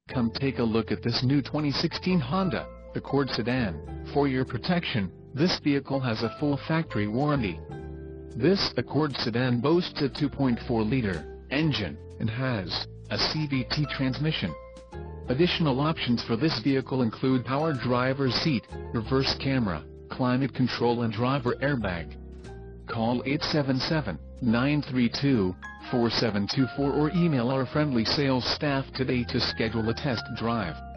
Come take a look at this new 2016 Honda Accord sedan. For your protection, this vehicle has a full factory warranty. This Accord sedan boasts a 2.4-liter engine and has a CVT transmission. Additional options for this vehicle include power driver's seat, reverse camera, climate control and driver airbag. Call 877-932-4724 or email our friendly sales staff today to schedule a test drive.